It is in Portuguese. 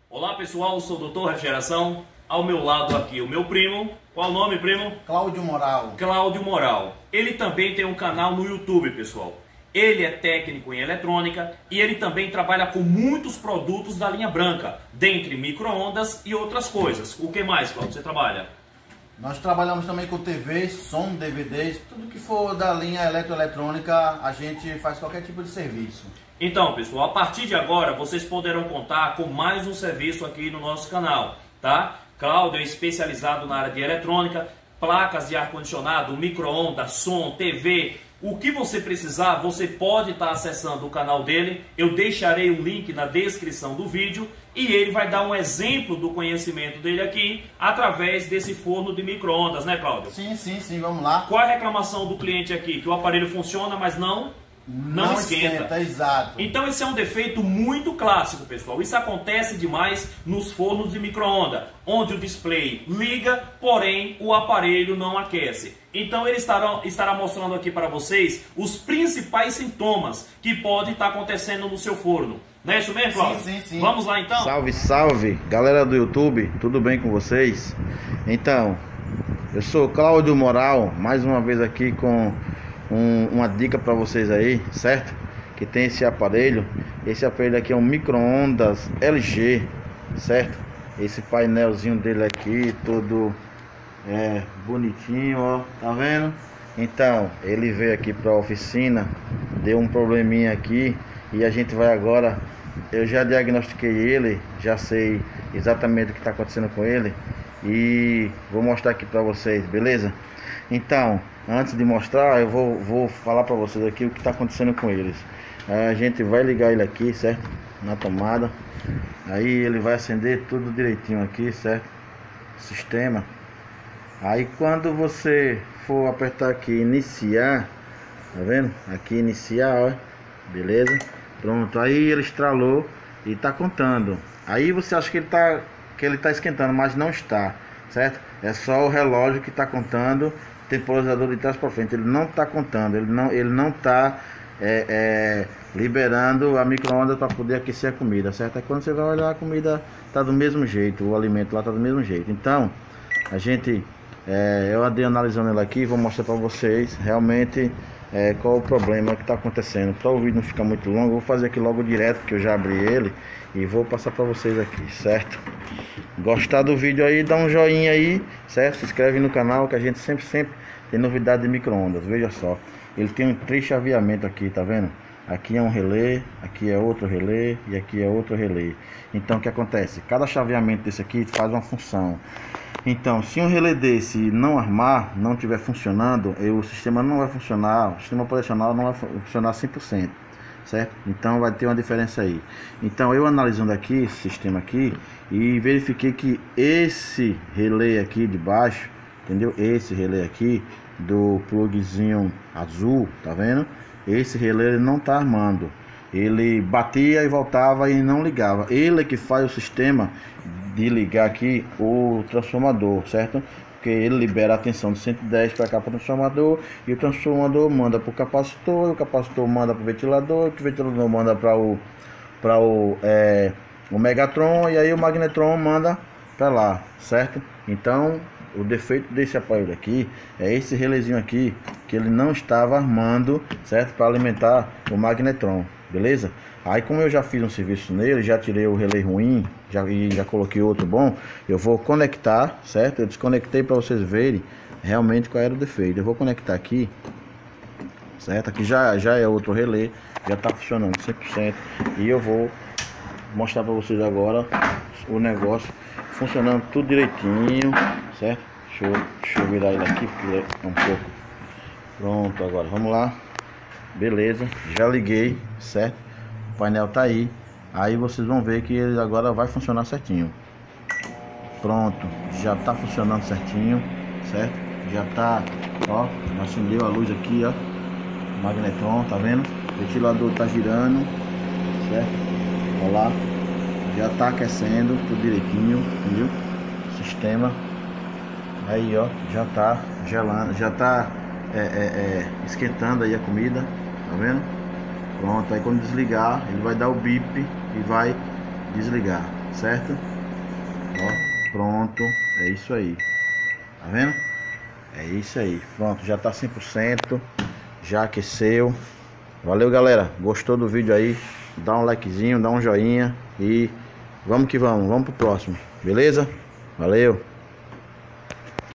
Olá pessoal, eu sou o Dr. Refrigeração. Ao meu lado aqui o meu primo. Qual o nome, primo? Cláudio Moral. Cláudio Moral. Ele também tem um canal no YouTube, pessoal. Ele é técnico em eletrônica e ele também trabalha com muitos produtos da linha branca, dentre micro-ondas e outras coisas. O que mais, Cláudio, você trabalha? Nós trabalhamos também com TVs, som, DVDs, tudo que for da linha eletroeletrônica, a gente faz qualquer tipo de serviço. Então, pessoal, a partir de agora vocês poderão contar com mais um serviço aqui no nosso canal, tá? Cláudio é especializado na área de eletrônica, placas de ar-condicionado, micro-ondas, som, TV. O que você precisar, você pode estar acessando o canal dele. Eu deixarei o link na descrição do vídeo e ele vai dar um exemplo do conhecimento dele aqui através desse forno de micro-ondas, né, Cláudio? Sim, vamos lá. Qual a reclamação do cliente aqui? Que o aparelho funciona, mas não esquenta. Exato. Então esse é um defeito muito clássico, pessoal. Isso acontece demais nos fornos de micro-ondas, onde o display liga, porém o aparelho não aquece. Então ele estará mostrando aqui para vocês os principais sintomas que podem estar acontecendo no seu forno. Não é isso mesmo, Cláudio? Sim. Vamos lá então? Salve, galera do YouTube, tudo bem com vocês? Então, eu sou Cláudio Moral, mais uma vez aqui com uma dica para vocês aí, certo? Que tem esse aparelho aqui é um micro-ondas LG, certo? Esse painelzinho dele aqui, todo bonitinho, ó, tá vendo? Então, ele veio aqui para a oficina, deu um probleminha aqui e a gente vai agora. Eu já diagnostiquei ele, já sei exatamente o que está acontecendo com ele e vou mostrar aqui para vocês, beleza? Então, antes de mostrar, eu vou falar para vocês aqui o que está acontecendo com eles. A gente vai ligar ele aqui, certo? Na tomada. Aí ele vai acender tudo direitinho aqui, certo? Sistema. Aí quando você for apertar aqui iniciar, tá vendo? Aqui iniciar, ó. Beleza? Pronto. Aí ele estralou e tá contando. Aí você acha que ele tá esquentando, mas não está, certo? É só o relógio que está contando, temporizador de trás para frente. Ele não está contando, ele não está liberando a micro-ondas para poder aquecer a comida, certo? É quando você vai olhar, a comida está do mesmo jeito, o alimento lá está do mesmo jeito. Então, eu andei analisando ele aqui, vou mostrar para vocês realmente qual o problema que está acontecendo. Para o vídeo não ficar muito longo, vou fazer aqui logo direto, que eu já abri ele e vou passar para vocês aqui, certo? Gostar do vídeo aí, dá um joinha aí, certo? Se inscreve no canal que a gente sempre tem novidade de micro-ondas. Veja só, ele tem 3 chaveamentos aqui, tá vendo? Aqui é um relé, aqui é outro relé e aqui é outro relé. Então o que acontece? Cada chaveamento desse aqui faz uma função. Então, se um relé desse não armar, não estiver funcionando, o sistema não vai funcionar, o sistema operacional não vai funcionar 100%, certo? Então vai ter uma diferença aí. Então eu analisando aqui esse sistema aqui e verifiquei que esse relé aqui de baixo, entendeu? Esse relé aqui do plugzinho azul, tá vendo? Esse relé ele não tá armando. Ele batia e voltava e não ligava. Ele é que faz o sistema de ligar aqui o transformador, certo? Porque ele libera a tensão de 110 para cá para o transformador e o transformador manda para o capacitor, e o capacitor manda para o ventilador manda para o Megatron e aí o Magnetron manda para lá, certo? Então o defeito desse aparelho aqui é esse relézinho aqui que ele não estava armando, certo? Para alimentar o Magnetron, beleza? Aí como eu já fiz um serviço nele, já tirei o relé ruim, já coloquei outro bom, eu vou conectar, certo? Eu desconectei para vocês verem realmente qual era o defeito. Eu vou conectar aqui, certo? Aqui já é outro relé, já está funcionando 100% e eu vou mostrar para vocês agora o negócio funcionando tudo direitinho, certo? Deixa eu virar ele aqui porque é um pouco. Pronto, agora vamos lá. Beleza, já liguei, certo? O painel tá aí. Aí vocês vão ver que ele agora vai funcionar certinho. Pronto, já tá funcionando certinho, certo? Já tá, ó, acendeu a luz aqui, ó. Magnetron, tá vendo? O ventilador tá girando, certo? Olha lá. Já tá aquecendo tudo direitinho, entendeu? Sistema. Aí, ó, já tá gelando, já tá esquentando aí a comida, tá vendo? Pronto, aí quando desligar, ele vai dar o bip e vai desligar. certo? Ó, pronto, é isso aí, tá vendo? É isso aí, pronto, já tá 100%, já aqueceu. Valeu, galera, gostou do vídeo aí? Dá um likezinho, dá um joinha e vamos que vamos pro próximo, beleza? Valeu!